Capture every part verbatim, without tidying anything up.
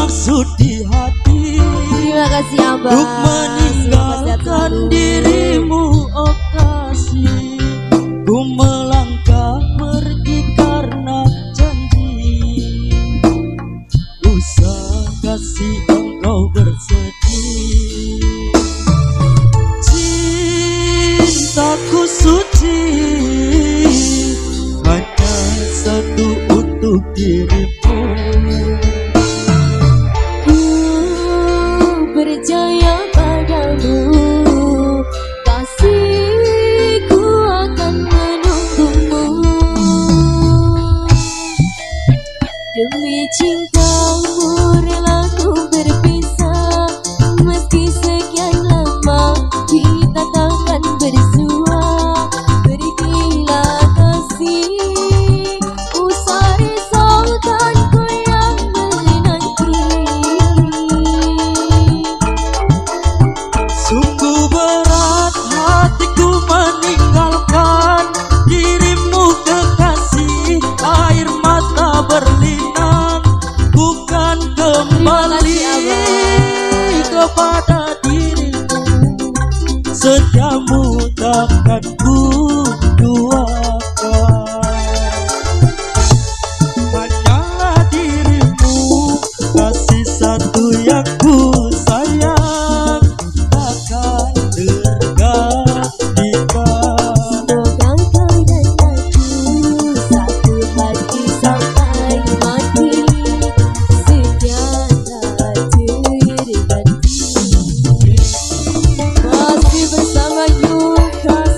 maksud di hati. Terima kasih Abah. Untuk meninggalkan dirimu oh kasih. Ku melangkah pergi karena janji. Usah kasih engkau bersedih. Cintaku suci hanya satu untuk dirimu. Ku percaya padamu, kasihku akan menunggumu. Demi cintamu rela ku berpisah, meski sekian lama kita takkan bersua. Pergilah kasih, usah risaukanku yang menanti. Sungguh berat hatiku meninggalkan dirimu kekasih. Air mata berlinang bukan kembali kepada dirimu. Setiamu takkan ku duakan. Hanyalah dirimu, kasih satu yang ku sayang, takkan tergantikan. Semoga kau dan aku satu hati sampai mati, setia tak terganti. Masih bersama Yukas.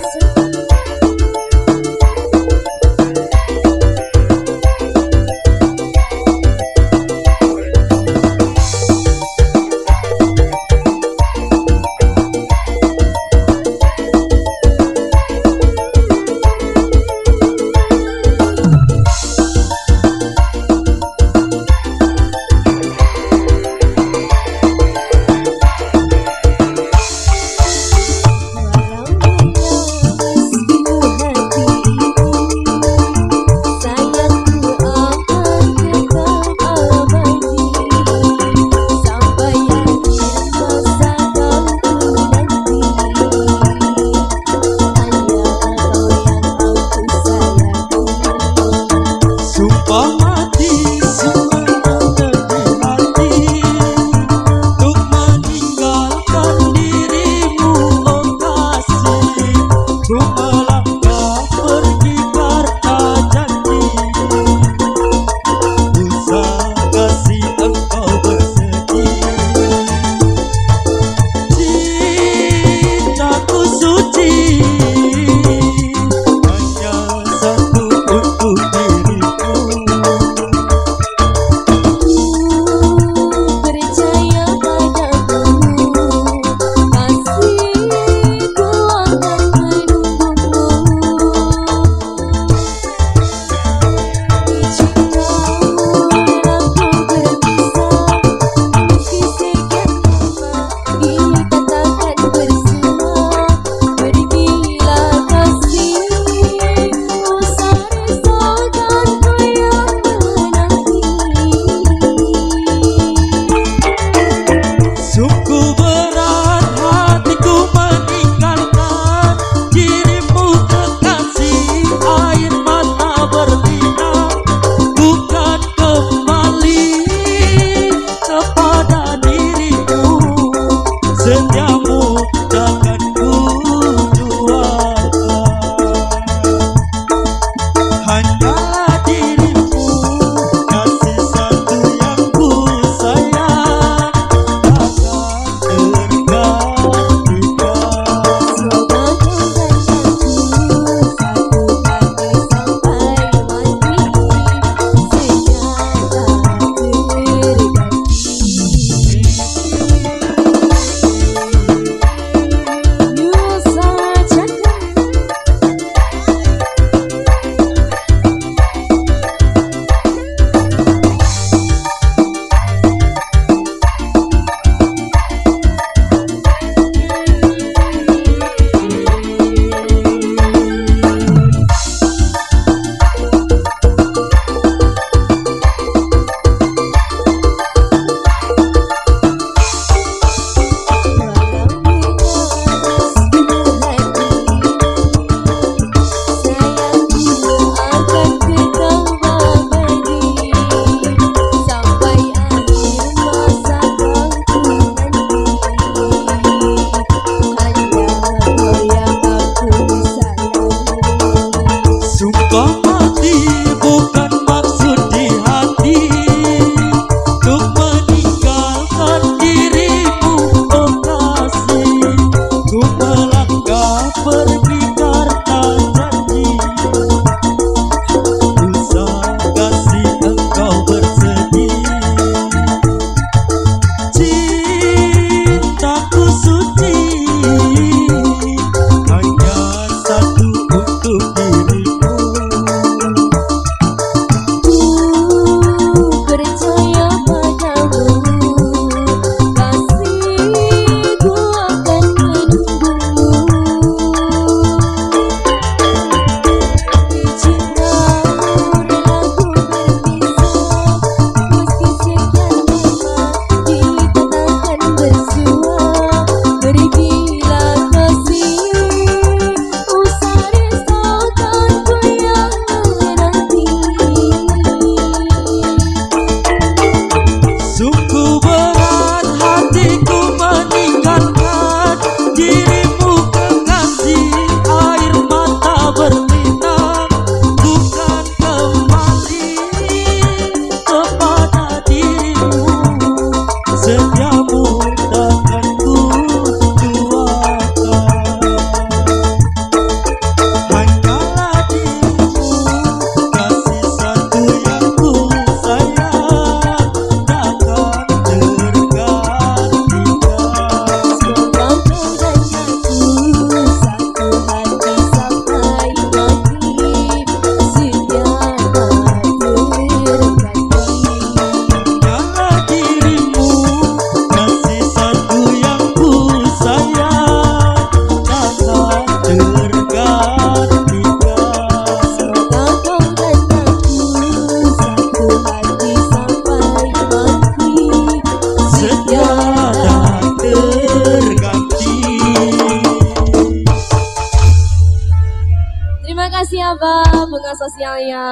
Mbak bunga sosialnya.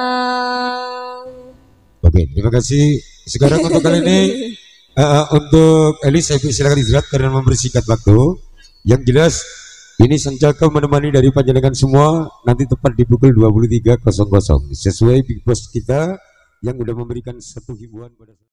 Oke, terima kasih. Sekarang untuk kali ini uh, untuk Elis, saya silakan istirahat karena membersihkan waktu. Yang jelas ini Sancaka menemani dari panjenengan semua nanti tepat di pukul dua puluh tiga nol nol sesuai Big Boss kita yang sudah memberikan satu hiburan pada